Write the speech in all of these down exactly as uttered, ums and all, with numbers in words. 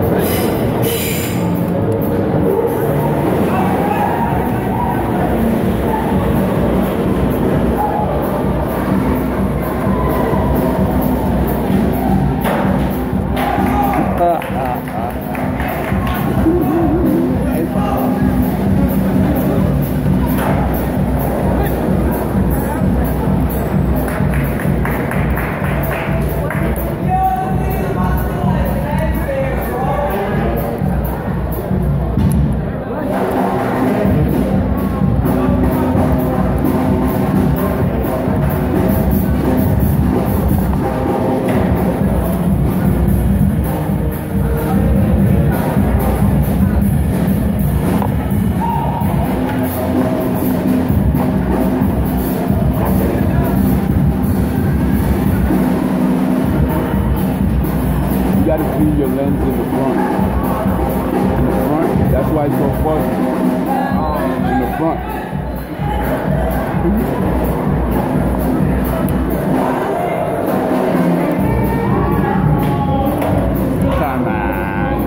Your lens in the front. In the front, that's why it's so fuzzy. In the front. Come on.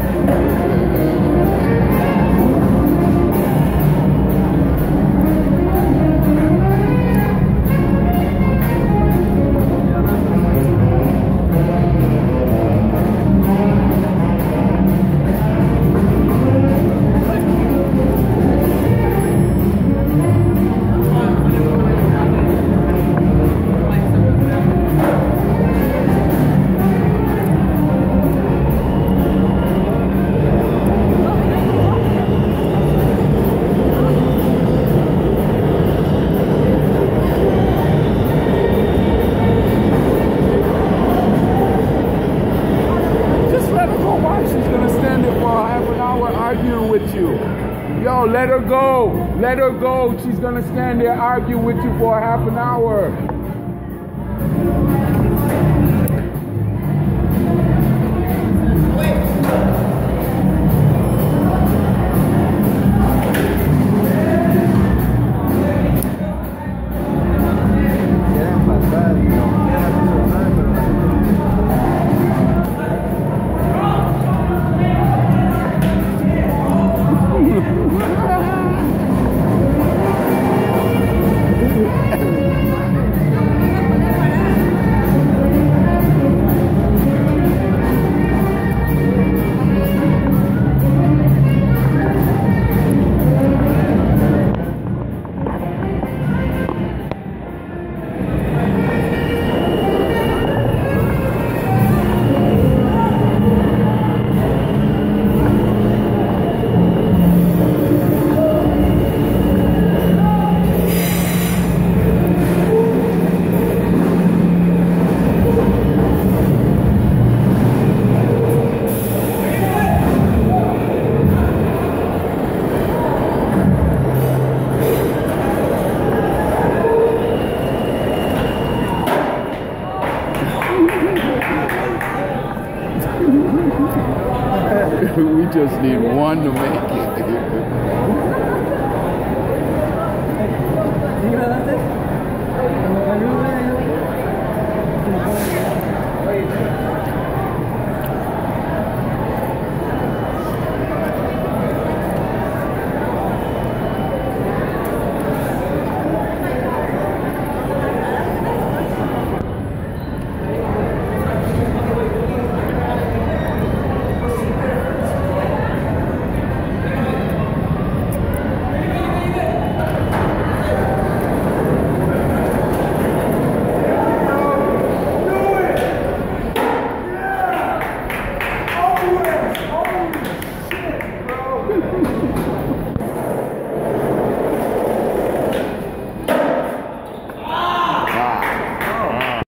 With you. Yo, let her go. Let her go. She's gonna stand there argue with you for a half an hour. We just need one to make it.